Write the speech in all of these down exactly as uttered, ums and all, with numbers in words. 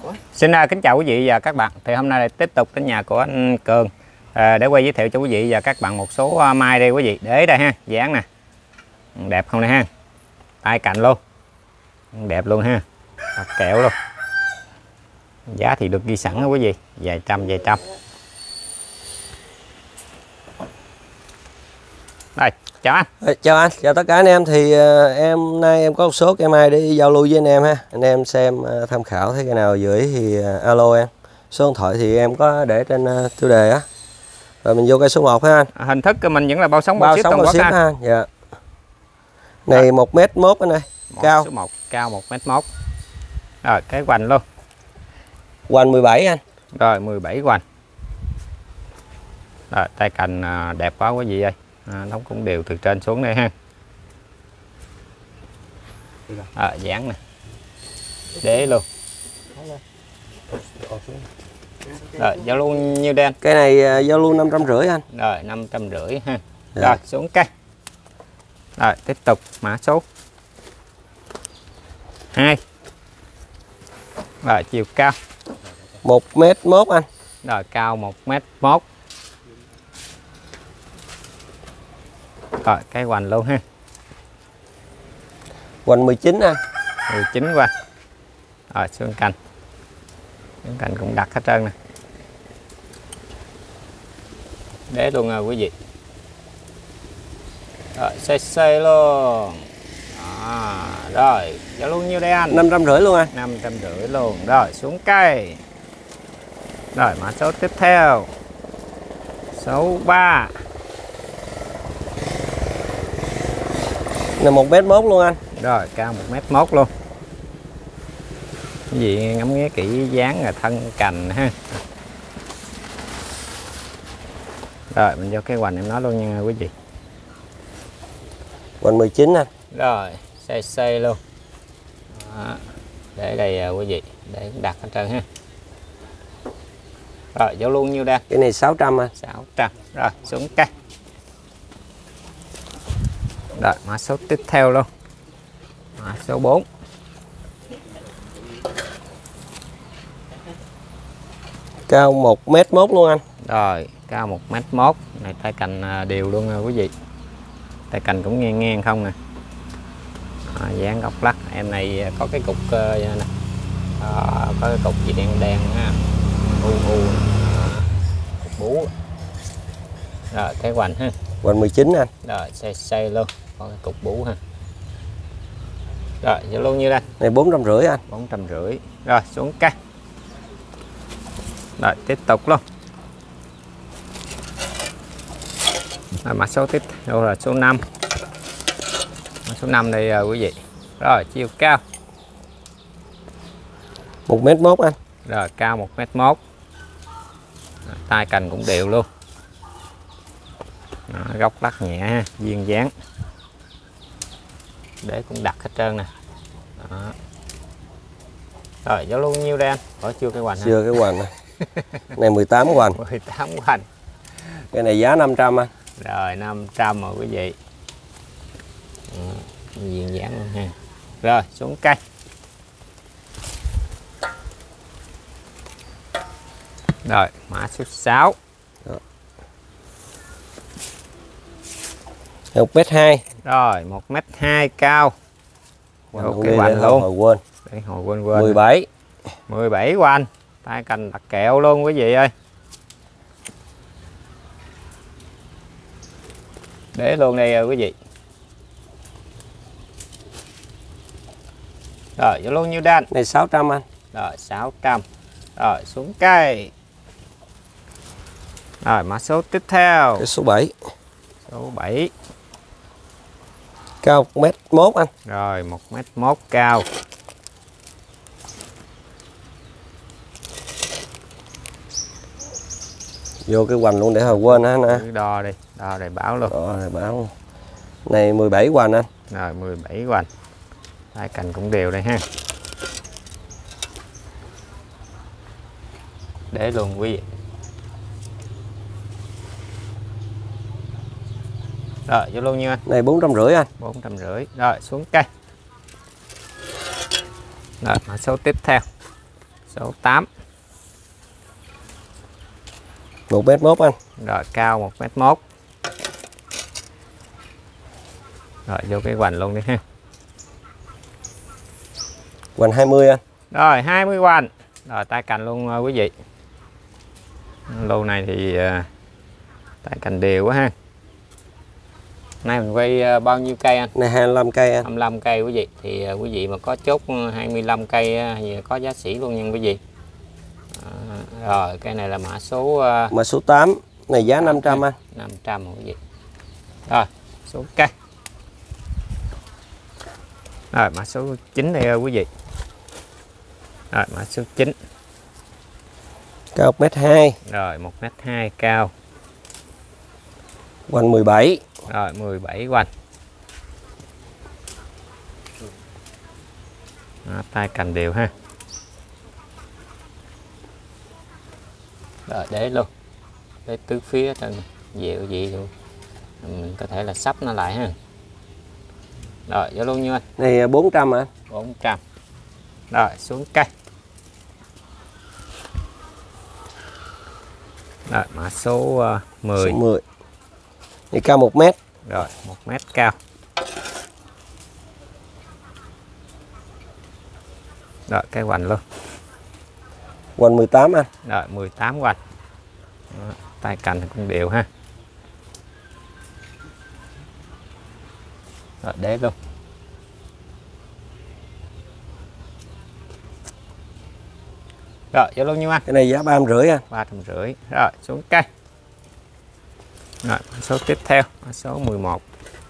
Xin uh, kính chào quý vị và các bạn. Thì hôm nay lại tiếp tục đến nhà của anh Cường à, để quay giới thiệu cho quý vị và các bạn một số uh, mai đây quý vị. Để đây ha, dáng nè, đẹp không nè ha, tay cạnh luôn, đẹp luôn ha, đặt kẹo luôn. Giá thì được ghi sẵn đó quý vị, vài trăm vài trăm. Đây, chào anh. À, chào anh, chào tất cả anh em. Thì uh, em nay em có một số cây mai để giao lưu với anh em ha. Anh em xem uh, tham khảo thấy cái nào gửi thì uh, alo em. Số điện thoại thì em có để trên uh, tiêu đề á. Rồi mình vô cây số một ha anh. À, hình thức của mình vẫn là bao sống bao, bao ship sống toàn bao quốc ship ha. anh. Dạ. Này à. một mét mốt anh ơi. Cao. Số một cao một mét mốt. Rồi cái hoành luôn. Hoành mười bảy anh. Rồi mười bảy hoành. Rồi tay cành uh, đẹp quá quý vị ơi. À, nó cũng đều từ trên xuống đây ha. À, dán nè, để luôn. Rồi giao lưu nhiêu đen? Cái này uh, giao lưu năm trăm rưỡi anh. Rồi năm trăm rưỡi ha. Dạ. Rồi xuống cây. Rồi tiếp tục mã số hai. Rồi chiều cao một mét mốt anh. Rồi cao một mét mốt. Rồi cái hoành luôn ha. Hoành mười chín anh. mười chín hoành. Rồi xuống cành. Xuống cành cũng đặt hết trơn nè. Để luôn à quý vị. Rồi xoay xoay luôn. À, rồi giao luôn nhiêu đây anh? năm trăm rưỡi luôn anh. năm trăm rưỡi luôn. Rồi xuống cây. Rồi mã số tiếp theo số ba. Là một mét mốt luôn anh. Rồi cao một mét mốt luôn. Cái gì ngắm nghía kỹ dáng là thân cành ha. Rồi mình vô cái hoành em nói luôn nha quý vị. Hoành mười chín anh. Rồi xây xây luôn. Đó. Để đây quý vị, để đặt hết trơn ha. Rồi giao luôn nhiêu đây? Cái này sáu trăm anh. sáu trăm. Rồi xuống cây. Rồi mã số tiếp theo luôn. Mã số bốn. Cao một mét mốt luôn anh. Rồi cao một mét mốt. Này tay cành đều luôn nè quý vị. Tay cành cũng ngang ngang không nè. À, dáng góc lắc. Em này có cái cục uh, nè. À, có cái cục gì đen đen ha. U u à, cục bú. Rồi cái hoành ha. Hoành mười chín anh. Rồi xây xây luôn. Có cái cục bú ha. Rồi giao luôn như đây. Này bốn trăm rưỡi anh. bốn trăm rưỡi. Rồi xuống cây. Rồi tiếp tục luôn. Rồi, mã số tiếp theo là số năm. Mã số năm đây uh, quý vị. Rồi chiều cao một mét mốt anh. Rồi cao một mét mốt. Tay cành cũng đều luôn. Đó, góc lắc nhẹ ha, duyên dáng. Để cũng đặt hết trơn nè. Đó. Rồi giao lưu nhiêu đây anh? Có chưa cái hoành ha? Chưa cái hoành này. Này mười tám hoành. mười tám hoành. Cái này giá năm trăm anh. Rồi năm trăm rồi quý vị. Ừ, duyên dáng luôn ha. Rồi xuống cây. Rồi mã số sáu. một mét hai. Rồi một mét hai cao. Ok cái hoành luôn. Hồi quên. Để hồi quên quên. mười bảy. mười bảy hoành. Tay cành đặt kẹo luôn quý vị ơi. Để luôn đây quý vị. Rồi vô luôn nhiêu đan? Này sáu trăm anh. Rồi sáu trăm. Rồi xuống cây. Rồi mã số tiếp theo. Cái số bảy. Số bảy. Cao một mét mốt anh. Rồi một mét mốt cao. Vô cái hoành luôn để hồi quên ha nè. Đo đi, đo để báo luôn. Đo để báo. Này mười bảy hoành anh. Rồi mười bảy hoành. Tay cành cũng đều đây ha. Để luôn quý vị. Rồi vô luôn nhiêu anh? Này bốn trăm rưỡi anh. bốn trăm rưỡi. Rồi xuống cây. Rồi mã số tiếp theo số tám. một mét mốt anh. Rồi cao một mét mốt. Rồi vô cái hoành luôn đi ha. Hoành hai mươi anh. Rồi hai mươi hoành. Rồi tay cành luôn quý vị. Lô này thì tay cành đều quá ha. Nay mình quay bao nhiêu cây anh? Này hai mươi lăm cây anh. hai mươi lăm cây quý vị. Thì quý vị mà có chốt hai mươi lăm cây thì có giá sỉ luôn nha quý vị. À, rồi cây này là mã số mã số tám, này giá năm trăm anh. năm trăm quý vị. Rồi số cây. Rồi mã số chín đây quý vị. Rồi mã số chín. Cao một mét hai. Rồi một mét hai cao. Hoành mười bảy. Rồi mười bảy hoành. Đó, tay cành đều ha. Rồi để luôn. Để tứ phía trên dịu dị luôn. Mình có thể là sắp nó lại ha. Rồi vô luôn như anh. Này bốn trăm hả? bốn trăm. Rồi xuống cây. Rồi mã số uh, mười. Số mười. Này cao một mét. Rồi một mét cao. Rồi cái hoành luôn. Hoành mười tám anh. Rồi mười tám hoành. Đó, tay cành cũng đều ha. Rồi để luôn. Rồi vô luôn nhiêu anh? Cái này giá ba trăm rưỡi anh. ba trăm rưỡi. Rồi xuống cây. Rồi số tiếp theo số mười một.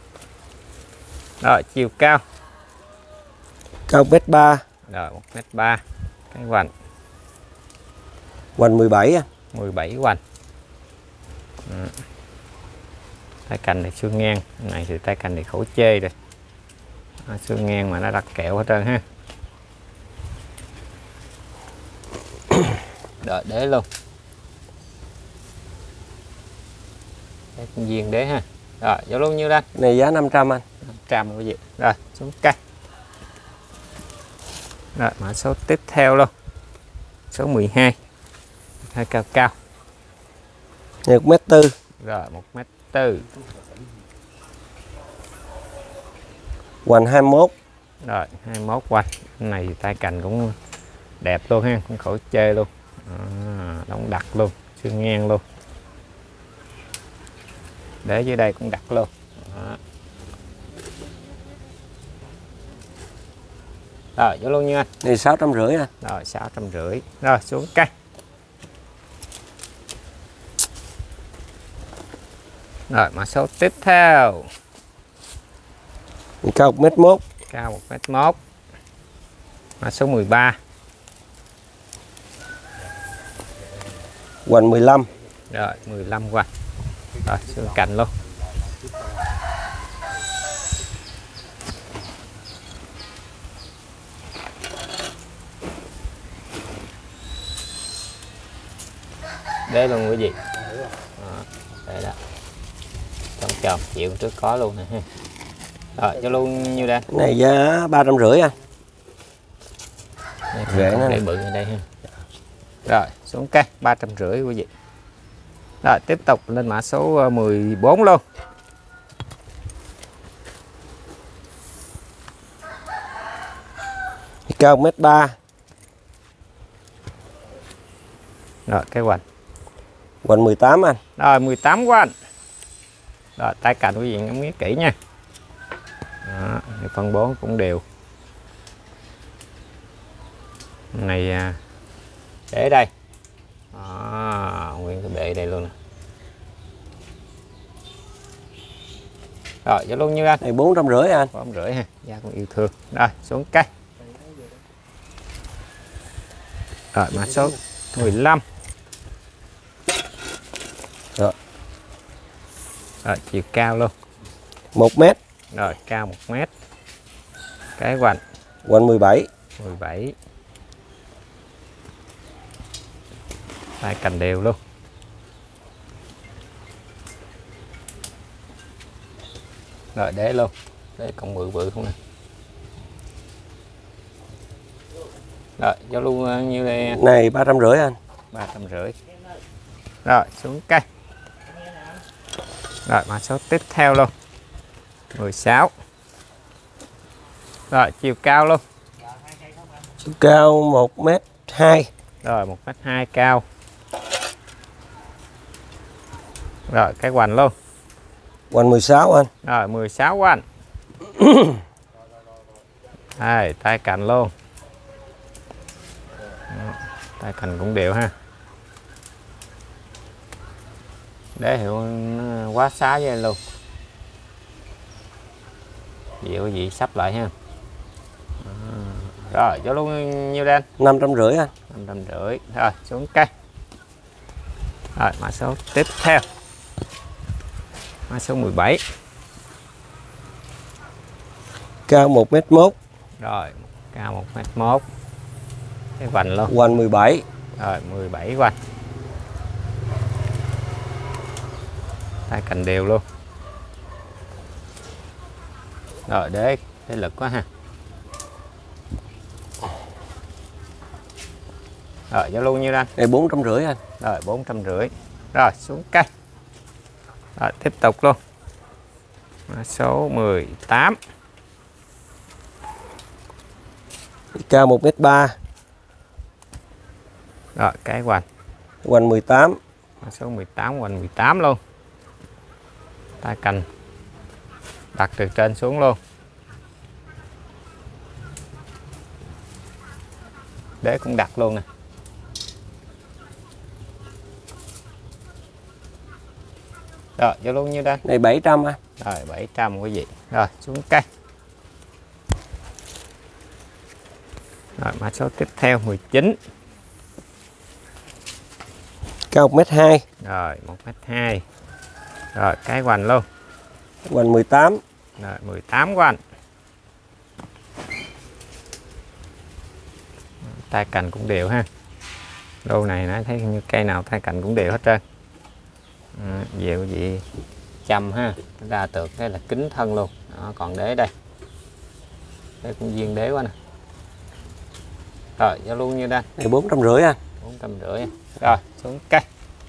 Rồi chiều cao. Cao một mét ba. Rồi một mét ba. Cái hoành. Hoành mười bảy anh. mười bảy hoành. Ừ. Tay cành này xương ngang, cái này thì tay cành này khổ chê rồi. À, xương ngang mà nó đặt kẹo hết trơn ha. Rồi để luôn. Để viên đế ha. Rồi vô luôn nhiêu đây? Này giá năm trăm anh. năm trăm quý vị. Rồi xuống cây. Rồi mã số tiếp theo luôn. Số mười hai. Hơi cao cao. Này một mét tư. Rồi một mét tư. Hoành hai mươi mốt. Rồi hai mươi mốt hoành. Cái này thì tay cành cũng đẹp luôn ha, cũng khỏi chê luôn. À, đóng đặt luôn, xương ngang luôn. Để dưới đây cũng đặt luôn. Đó. Rồi vô luôn như anh. Này sáu trăm rưỡi anh. Rồi sáu trăm rưỡi. Rồi xuống cây. Rồi mã số tiếp theo. Này cao một mét mốt. Cao một mét mốt. Mã số mười ba. Hoành mười lăm. Rồi mười lăm hoành. Rồi xương cành luôn. Để luôn quý vị. Đó, đây đó. Trong chòm chịu trước có luôn nè ha. Rồi cho luôn nhiêu đây? Này giá ba trăm rưỡi anh. Rễ nó để bự ở đây ha. Rồi xuống cây ba trăm rưỡi quý vị. Rồi tiếp tục lên mã số mười bốn luôn. Cao một mét ba. Rồi cái hoành. Hoành mười tám anh. Rồi mười tám hoành. Rồi tay cành quý vị ngắm nghía kỹ nha. Đó, phân bố cũng đều. Này để đây. Đó, nguyên cái bệ đây luôn nè. Rồi giá luôn như anh. Này bốn trăm rưỡi anh. bốn trăm rưỡi ha, giá cũng yêu thương. Rồi xuống cây. Rồi mã số mười lăm. Rồi. Rồi chiều cao luôn. một mét. Rồi cao một mét. Cái hoành. Hoành mười bảy. mười bảy. Tay cành đều luôn. Rồi để luôn. Để còn bự bự không nè. Rồi giao lưu bao nhiêu đây? Này ba trăm rưỡi anh. Ba trăm rưỡi. Rồi xuống cây. Rồi mã số tiếp theo luôn. mười sáu. Rồi chiều cao luôn. Chiều cao một mét hai. Rồi một mét hai cao. Rồi cái hoành luôn. Hoành mười sáu anh. Rồi mười sáu hoành. Đây, tay cạnh luôn. Tay cạnh cũng đều ha. Để hiệu quá xá với anh luôn. Dịu gì sắp lại ha. À, rồi cho luôn nhiêu đen? năm trăm rưỡi anh. năm trăm rưỡi. Rồi xuống cây. Rồi mã số tiếp theo. Mã số mười bảy. Cao một mét một. Rồi cao một mét một. Cái hoành luôn. Hoành mười bảy. Rồi mười bảy hoành. Tay cạnh đều luôn. Rồi để cái lực quá ha. Rồi giao luôn nhiêu anh? Đây bốn trăm rưỡi anh. Rồi bốn trăm rưỡi. Rồi xuống cây. Rồi tiếp tục luôn. Mã số mười tám. Cao một mét ba. Rồi cái hoành. Hoành mười tám. Mã số mười tám hoành mười tám luôn. Tay cành đặt từ trên xuống luôn. Đế cũng đặt luôn nè. Rồi vô luôn như đây. Này bảy trăm anh. Rồi bảy trăm quý vị. Rồi xuống cây. Rồi mã số tiếp theo mười chín. Cao một mét hai. Rồi một mét hai. Rồi cái hoành luôn. Hoành mười tám. Rồi mười tám hoành. Tay cành cũng đều ha. Lô này nó thấy như cây nào tay cành cũng đều hết trơn. À, dịu gì chăm ha. Ra tược cái là kính thân luôn. Đó, còn đế đây. Đây cũng duyên đế quá nè. Rồi giao luôn như đây. Này bốn trăm rưỡi anh. bốn trăm rưỡi. Rồi xuống cây.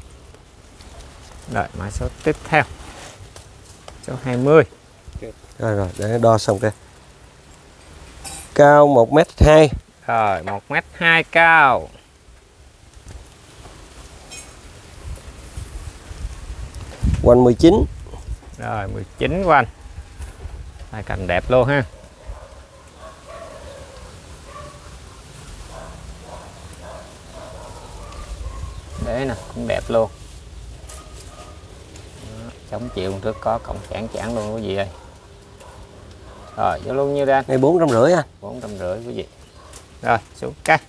Rồi mã số tiếp theo. Số hai mươi. Rồi rồi để đo xong cái. Cao một mét hai. Rồi một mét hai cao. Hoành mười chín. Rồi mười chín hoành. Tay cành đẹp luôn ha. Để nè cũng đẹp luôn. Đó, chống chịu trước có cộng chản chản luôn quý vị ơi. Rồi vô luôn như đây. Này bốn trăm rưỡi anh. bốn trăm rưỡi quý vị. Rồi xuống cây.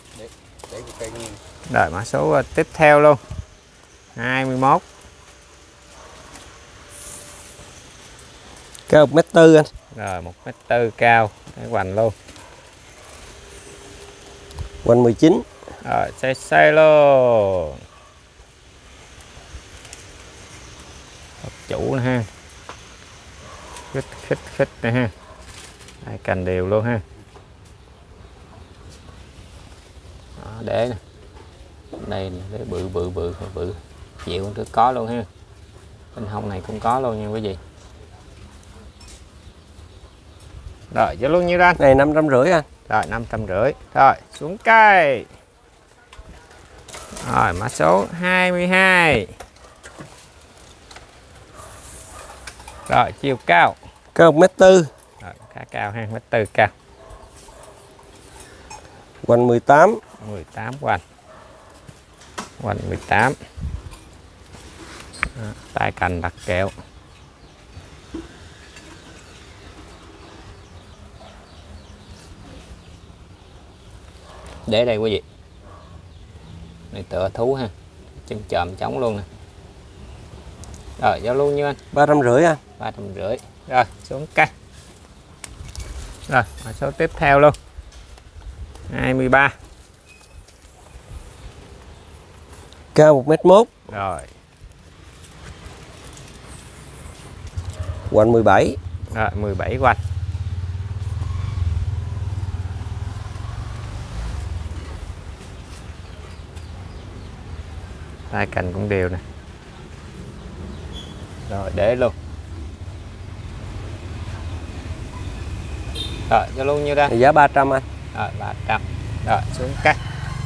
Rồi mã số tiếp theo luôn. hai mươi mốt. Cao một mét tư anh. Rồi một mét tư cao. Cái hoành luôn. Hoành mười chín. Rồi xây xây luôn. Hợp chủ nè ha. Khích khích khích nè ha. Đây, cành đều luôn ha. Đó, để nè. Đây là cái bự bự bự bự. Chịu trước có luôn ha. Bên hông này cũng có luôn nha quý vị. Rồi cho luôn như anh. Này năm trăm rưỡi anh. Rồi năm trăm rưỡi. Rồi xuống cây. Rồi mã số hai mươi hai. Rồi chiều cao. Cao một mét tư. Rồi, khá cao ha, mét tư cao. Hoành mười tám. mười tám hoành. Hoành mười tám. Đó, tay cành đặt kẹo. Để đây quý vị. Này tựa thú ha. Chân chòm trống luôn nè. Rồi giao luôn như anh. ba trăm rưỡi anh. ba trăm rưỡi. Rồi xuống cây. Rồi mã số tiếp theo luôn. hai mươi ba. Cao một mét một. Rồi. Hoành mười bảy. Rồi mười bảy hoành. tay cành cũng đều nè. Rồi để luôn. Rồi cho luôn như đây. Giá ba trăm anh. Rồi ba trăm. Rồi xuống cây.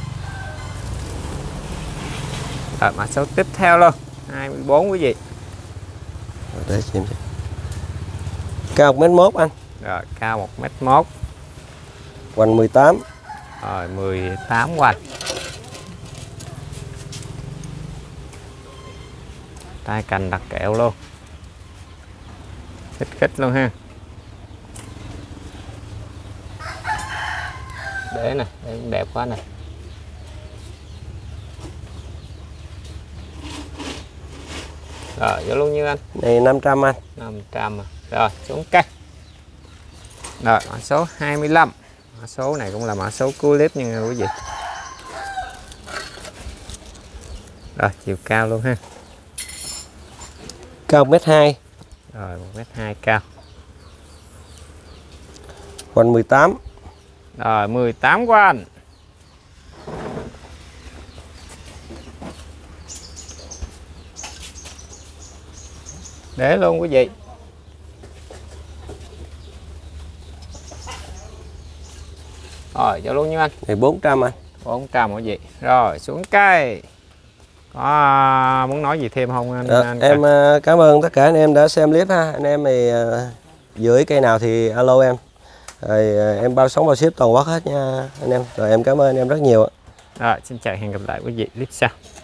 Rồi mã số tiếp theo luôn, hai mươi bốn quý vị. Rồi, để xem xem. Cao một mét mốt anh. Rồi cao một mét mốt. Hoành mười tám. Rồi mười tám hoành. Tay cành đặt kẹo luôn. Khích khích luôn ha. Để nè, để đẹp quá nè. Rồi vô luôn như anh. Này năm trăm anh. năm trăm à. Rồi xuống cây. Rồi mã số hai mươi lăm. Mã số này cũng là mã số cuối clip nha quý vị. Rồi chiều cao luôn ha. Cao một mét hai. Rồi một mét hai cao. Hoành mười tám. Rồi mười tám của anh. Để luôn quý vị. Rồi cho luôn như anh. Này bốn trăm anh. bốn trăm quý vị. Rồi xuống cây. Có muốn nói gì thêm không anh? Đó, anh em uh, cảm ơn tất cả anh em đã xem clip ha. Anh em thì uh, gửi cây nào thì alo em. Rồi uh, em bao sống bao ship toàn quốc hết nha anh em. Rồi em cảm ơn anh em rất nhiều ạ. Rồi xin chào, hẹn gặp lại quý vị clip sau.